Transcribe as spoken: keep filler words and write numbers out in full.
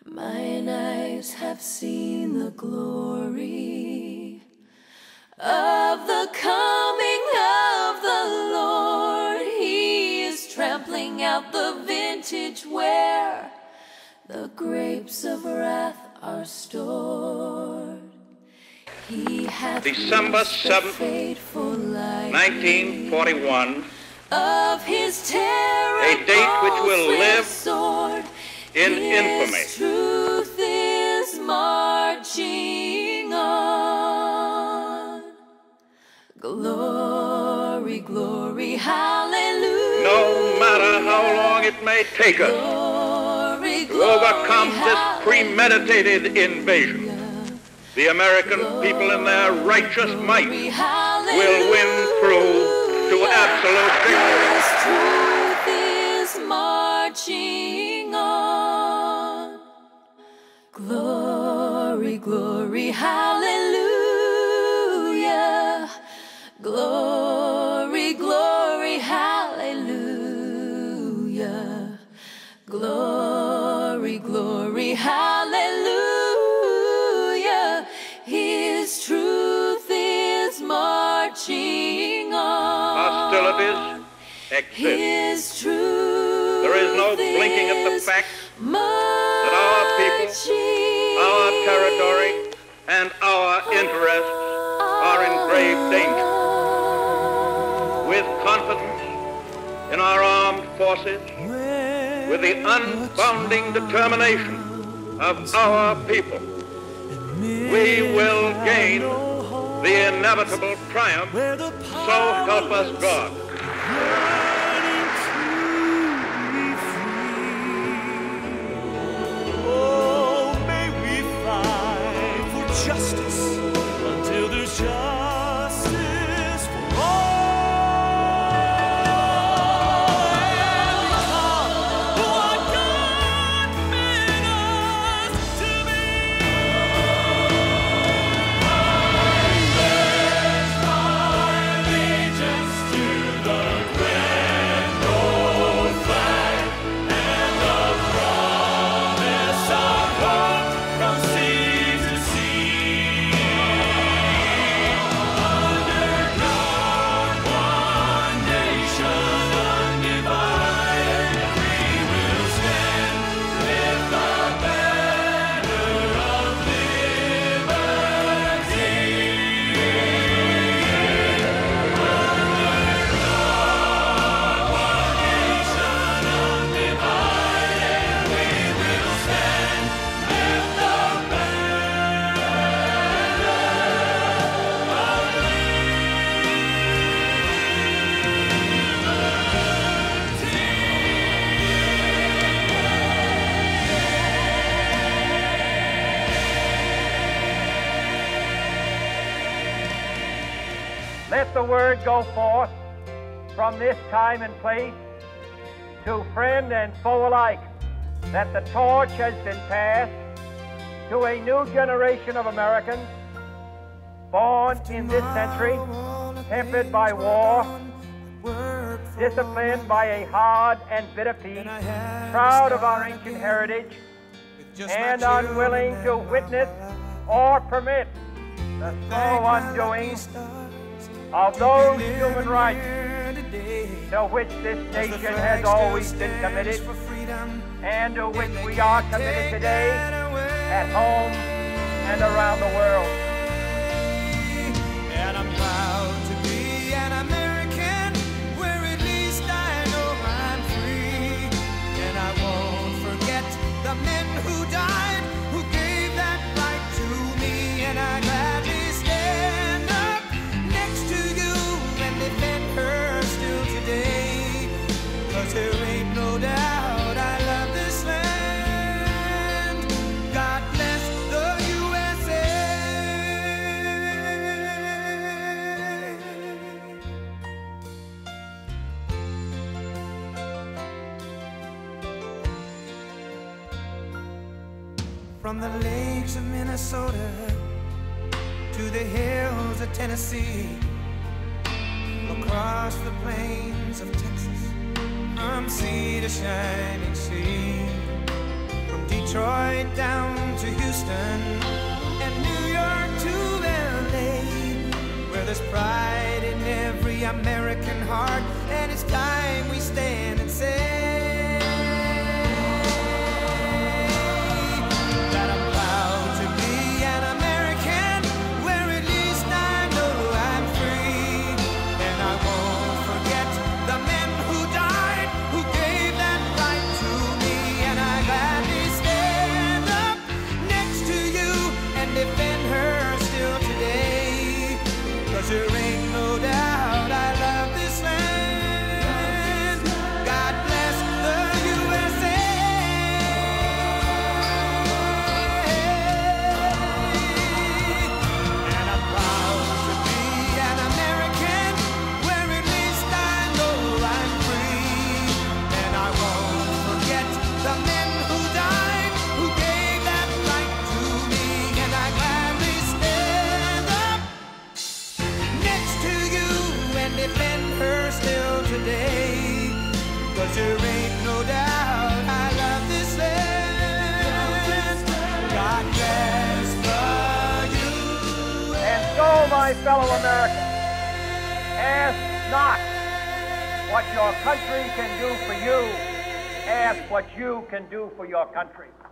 Mine eyes have seen the glory of the coming of the Lord. He is trampling out the vintage where the grapes of wrath are stored. He hath December seventh, nineteen forty-one, of his terror, a date which will live sword. in His infamy. Truth is marching on. Glory, glory, hallelujah. No matter how long it may take us Glory, to glory, overcome this premeditated invasion, the American people in their righteous might will win through to absolute victory. His truth is marching on. Glory, glory, hallelujah. Glory, glory, hallelujah. Glory, glory, hallelujah. His truth is marching on. Hostilities exist. His truth There is no blinking at the fact that our people, our territory, and our interests are in grave danger. With confidence in our armed forces, with the unbounding determination of our people, we will gain the inevitable triumph, so help us God. Oh, may we fight for justice until there's justice for all. And become what God made us to be. Pledge my allegiance to the grand old flag and the promise of hope from sea to sea. Under God, one nation undivided, we will stand with the banner of liberty. Under God, one nation undivided, we will stand with the banner Let the word go forth from this time and place to friend and foe alike that the torch has been passed to a new generation of Americans born in this century, tempered by war, disciplined by a hard and bitter peace, proud of our ancient heritage, and unwilling to witness or permit the slow undoing of those human rights to which this nation has always been committed and to which we are committed today at home and around the world. And I'm proud to be an American, where at least I know I'm free. And I won't forget the men who died, who gave that right to me. And I gladly stand up next to you and defend her still today. 'Cause there ain't no doubt I love this land. God bless the U S A. From the lakes of Minnesota to the hills of Tennessee, across the plains of Texas, from sea to shining sea, from Detroit down to Houston, and New York to L A, where there's pride in every American heart, and it's time we stand and say that I'm proud to be an American, where at least I know I'm free, and I won't forget the men who died, who gave that right to me, and I gladly stand up next to you and defend her still today, 'cause there ain't no doubt I love this land. God bless the U S A. And I'm proud to be an American, where at least I know I'm free, and I won't forget the men who died, who gave that right to me, and I gladly stand up next to you and defend her still today, 'cause there ain't no doubt I love this land. God bless the U S A. And so, my fellow Americans, ask not what your country can do for you, ask what you can do for your country.